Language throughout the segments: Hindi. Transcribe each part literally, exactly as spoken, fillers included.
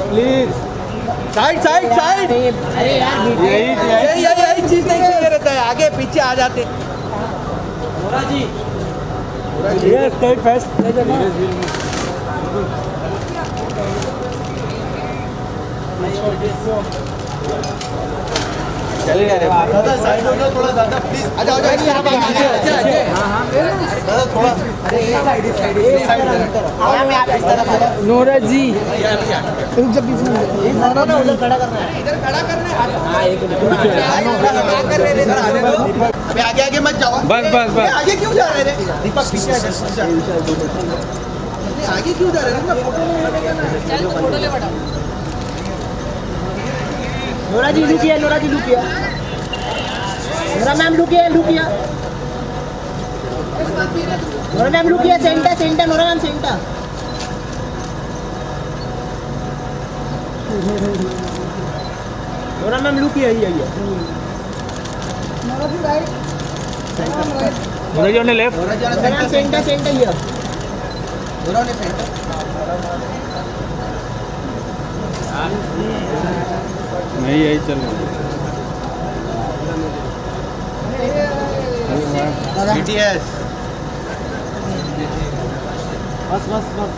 Please side side side. अरे यार यही यही यही चीज नहीं चाहिए रहता है, आगे पीछे आ जाते। Nora ji yes state first. चलिए अरे दादा साइड हो जाओ थोड़ा, दादा प्लीज आ जाओ। दादा थोड़ा नोरा जी रुक जा, बीच में नोरा ना उधर खड़ा करना है, इधर खड़ा करना है। हां एक मिनट अबे आगे आगे मत जाओ। बस बस बस आगे क्यों जा रहे रे दीपक? पीछे आगे क्यों जा रहे रे? चल तू फोटो ले बड़ा। नोरा जी लुकिया, नोरा जी लुकिया, नोरा मैम लुकिया, लुकिया, नोरा मैम लुकिया, centre centre, Nora ma'am centre. Nora ma'am लुकिया ही है। Nora ji right, Nora ji ने left, Nora ma'am centre centre here, Nora ने सेंटर। नहीं यही चल रहा बीटीएस। बस बस बस।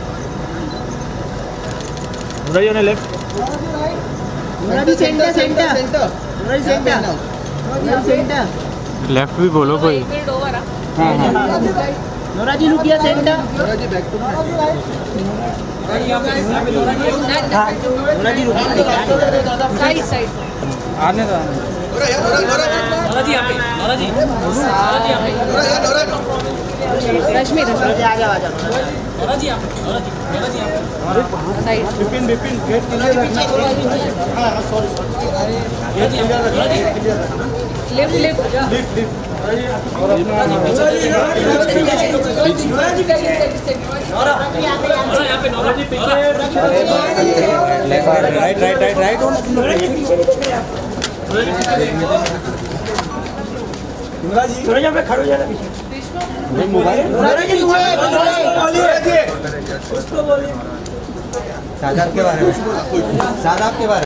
नोरा जी ने left, Nora ji centre centre, Nora ji centre, Nora ji centre. Left भी बोलो कोई। एक मिनट ओवर आ। हाँ हाँ नोरा जी लुकिया centre, Nora ji back to Nora ji लुकिया साइड साइड। आने दो। नोरा यार नोरा नोरा नोरा जी यहाँ पे, नोरा जी नोरा जी यहाँ पे, नोरा यार नोरा। रश्मि रश्मि आ जाओ आ जाओ। नोरा जी यहाँ पे, नोरा जी नोरा जी यहाँ पे। Side. Vipin Vipin gate clear रखना। हां सॉरी सॉरी गेट क्लियर रखना, गेट क्लियर रखना। Left left lift lift Nora Nora यहाँ पे, नोरा जी पीछे। Right right right right. Nora ji Nora यहाँ पे खड़े हो जाना पीछे। मोबाइल। नोरा जी उसको बोलिए, शादाब के बारे में, शादाब के बारे में।